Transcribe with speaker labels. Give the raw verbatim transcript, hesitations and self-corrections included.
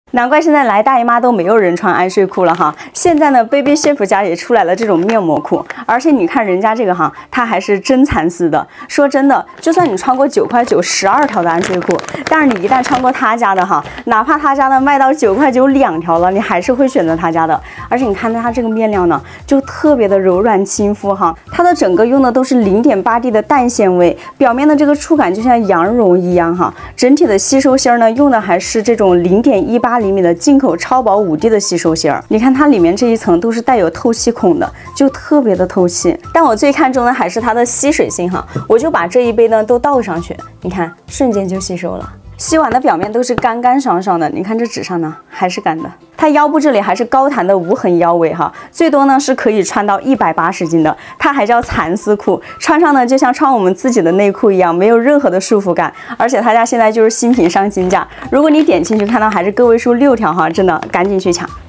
Speaker 1: 难怪现在来大姨妈都没有人穿安睡裤了哈。现在呢 ，Baby Chef 家也出来了这种面膜裤，而且你看人家这个哈，它还是真蚕丝的。说真的，就算你穿过九块九十二条的安睡裤，但是你一旦穿过他家的哈，哪怕他家的卖到九块九两条了，你还是会选择他家的。而且你看它这个面料呢，就特别的柔软亲肤哈，它的整个用的都是 零点八 D 的淡纤维，表面的这个触感就像羊绒一样哈。整体的吸收芯呢，用的还是这种 零点一八 厘米的进口超薄 五 D 的吸收芯儿，你看它里面这一层都是带有透气孔的，就特别的透气。但我最看重的还是它的吸水性哈，我就把这一杯呢都倒上去，你看瞬间就吸收了。吸完的表面都是干干爽爽的，你看这纸上呢还是干的。它腰部这里还是高弹的无痕腰围哈，最多呢是可以穿到一百八十斤的。它还叫蚕丝裤，穿上呢就像穿我们自己的内裤一样，没有任何的束缚感。而且他家现在就是新品上新价，如果你点进去看到还是个位数六条哈，真的赶紧去抢。